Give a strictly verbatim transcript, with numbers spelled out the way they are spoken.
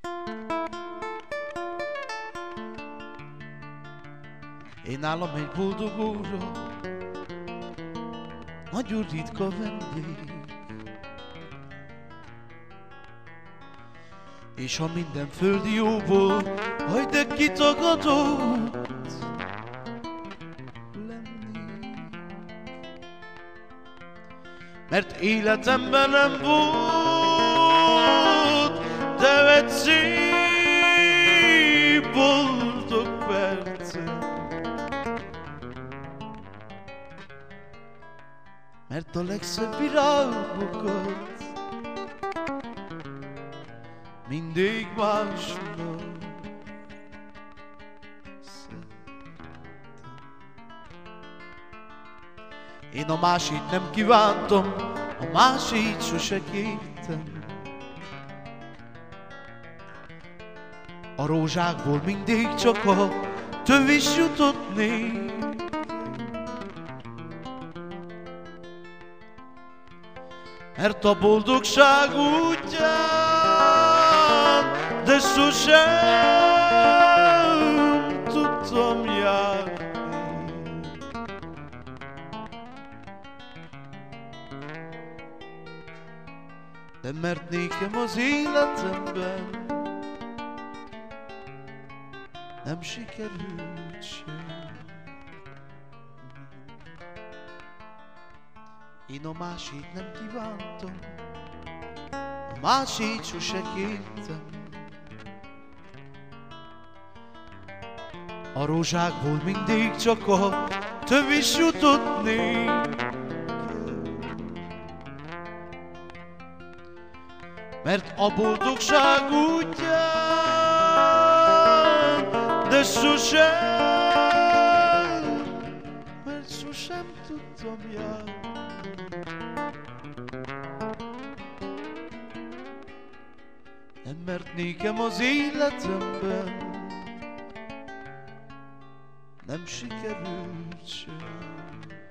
Én nálam egy boldog óra, nagyon ritka vendég. És ha minden földi jóból, hagyd de kitagadott lenni. Mert életemben nem volt, de egy szép boldog percem. Mert a legszebb virágokat mindig másnak szedtem. Én a másit nem kívántam, a másit sose kértem. A rózsákból mindig csak a tövis jutott nékem. Mert a boldogság útján, de sosem tudtam járni. De mert nékem az életemben nem sikerült sem. Én a másit nem kívántam, a másit sose kértem. A rózsákból mindig csak a tövis jutott nékem. Mert a boldogság útján, de sosem, mert sosem tudtam járni. Nem mert nékem az életemben nem sikerült sem.